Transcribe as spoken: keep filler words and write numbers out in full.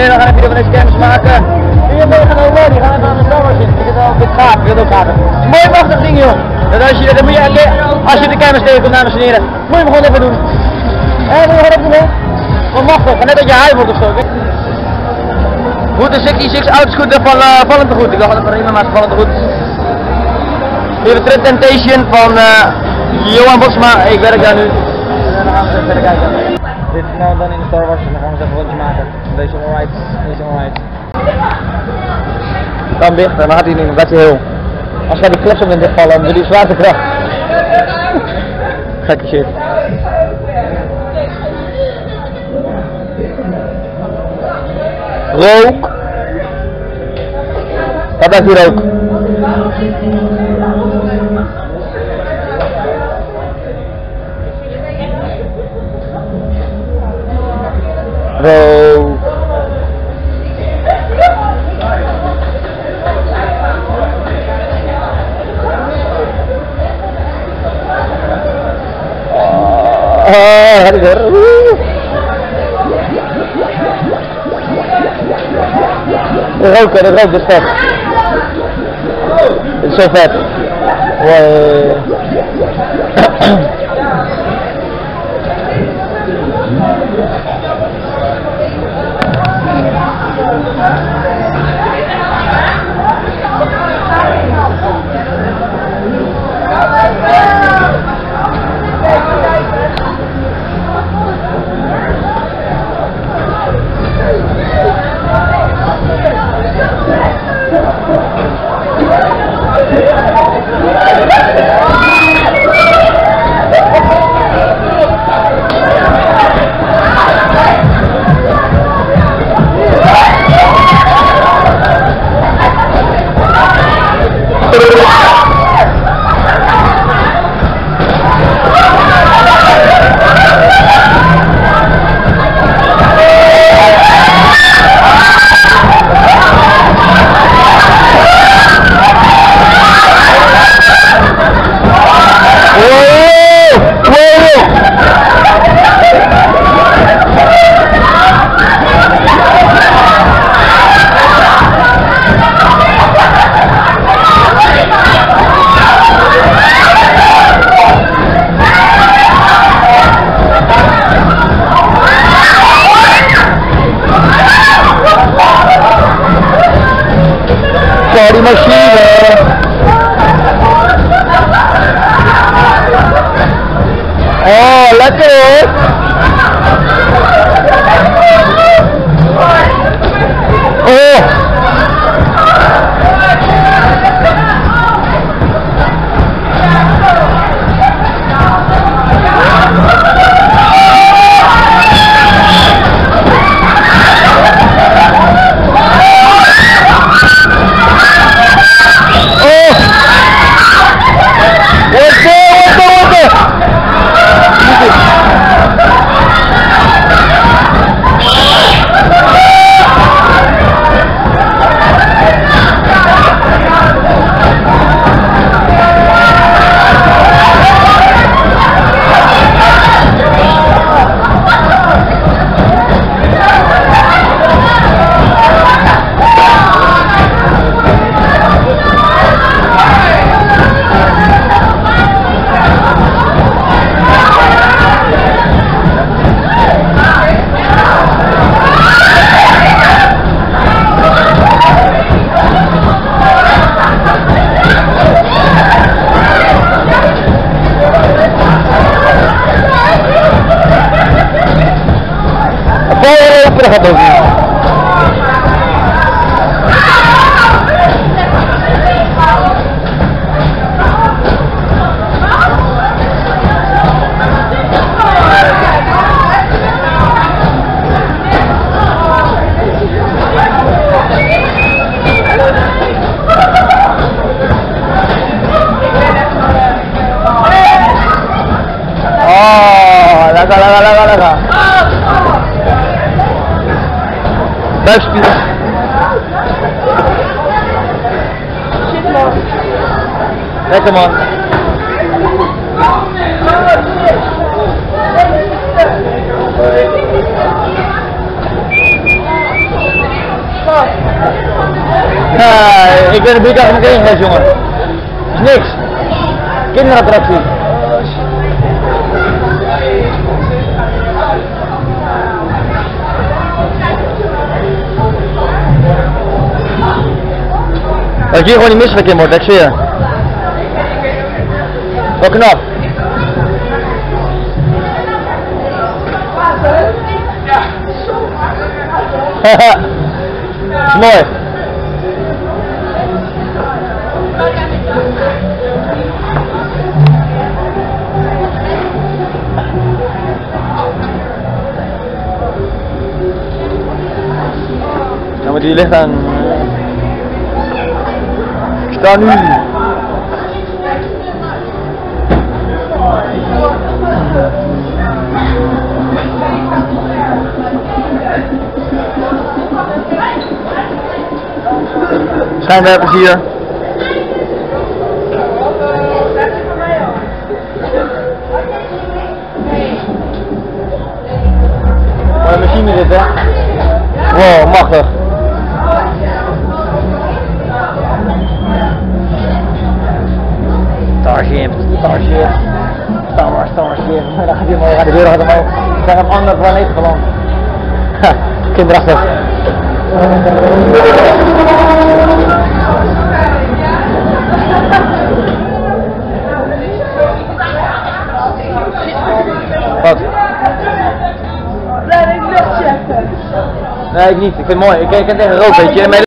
Nee, we gaan een video van deze campers maken. Die hebben meegenomen, die gaan even aan de zomer zitten. Ik vind het wel een beetje gaaf, ik wil het ook gaaf. Mooi machtig ding joh. Dat als je, dat moet je, als je de campers tegenkomt, dames en heren, moet je hem gewoon even doen. Hé, moet je gewoon even doen. Wat machtig, net dat je high wordt of zo. Goed, de zesenzestig autoscooter van uh, Vallend te Goed. Ik dacht dat het prima, maar Vallend te Goed. Hier de Trip Temptation van uh, Johan Botsma. Ik werk daar nu. En dan gaan we even verder kijken. Dit is nou dan in de Star Wars, en dan gaan we eens even een rondje maken. Deze alright, deze alright. Dan dicht, dan gaat hij niet, dan gaat hij heel. Als hij die kleps op in dit vallen, dan doet hij zwaartekracht. Gekke shit. Rook. Wat blijft hier rook? Rook. Oh, gaat hij weer. De rook, de rook, dit is vet. Dit is zo vet. Wow. Die machine. Oh, lekker hoor. Oh. Dat gaat ook niet. Oh, lekker, lekker, lekker, lekker. Buikspieren. Shit man. Lekker man. Uh, ik ben de buurt achter meteen geweest, jongen. Dat is niks. Kinderattractie. Dat je hier gewoon niet misselijk in wordt, ik zweer. Wel knap. Haha. Dat is mooi. Nou, maar die ligt aan. Ik sta nu. Schijnwerpers hier. Mooie machine dit, hè? Wow, machtig. Starship, Starship, Star Wars, Starship. Dan gaat hij omhoog, gaat de deur gaat omhoog. We zijn op een andere planeet geland. Ha, kinderachtig. Wat? Nee, ik luchtje. Nee, ik niet. Ik vind het mooi. Ik ken tegen rood, weet je.